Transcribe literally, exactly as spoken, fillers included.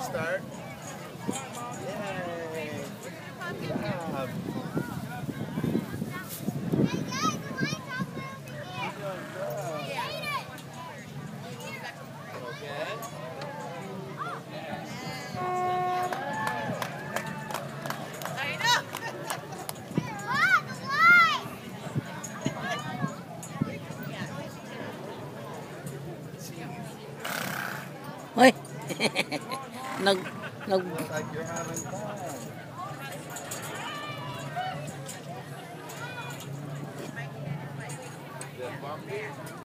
start. Yay! Good job. Hoy. nag nag Looks like you're having fun.